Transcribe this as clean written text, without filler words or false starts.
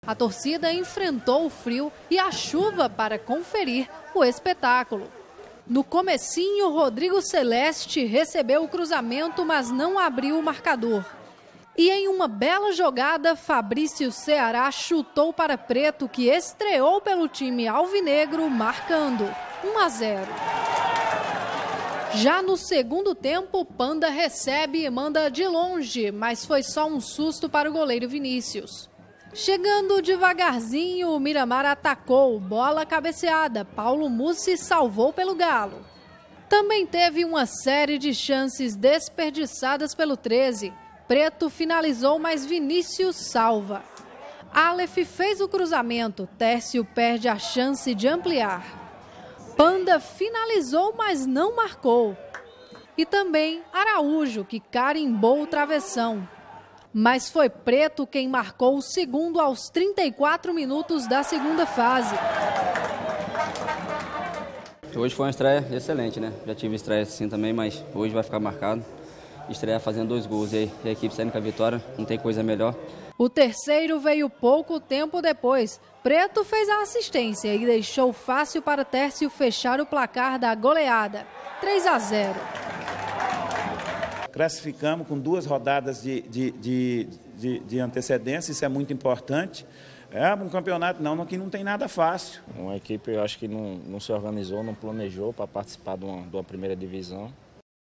A torcida enfrentou o frio e a chuva para conferir o espetáculo. No comecinho, Rodrigo Celeste recebeu o cruzamento, mas não abriu o marcador. E em uma bela jogada, Fabrício Ceará chutou para Preto, que estreou pelo time alvinegro, marcando 1-0. Já no segundo tempo, Panda recebe e manda de longe, mas foi só um susto para o goleiro Vinícius. Chegando devagarzinho, o Miramar atacou, bola cabeceada, Paulo Mussi salvou pelo Galo. Também teve uma série de chances desperdiçadas pelo 13. Preto finalizou, mas Vinícius salva. Aleph fez o cruzamento, Tércio perde a chance de ampliar. Panda finalizou, mas não marcou. E também Araújo, que carimbou o travessão. Mas foi Preto quem marcou o segundo aos 34 minutos da segunda fase. Hoje foi uma estreia excelente, né? Já tive estreia assim também, mas hoje vai ficar marcado. Estreia fazendo 2 gols e a equipe saindo com a vitória, não tem coisa melhor. O terceiro veio pouco tempo depois. Preto fez a assistência e deixou fácil para Tércio fechar o placar da goleada, 3-0. Classificamos com 2 rodadas de antecedência, isso é muito importante. Um campeonato que não tem nada fácil. Uma equipe, eu acho que não se organizou, não planejou para participar de uma primeira divisão.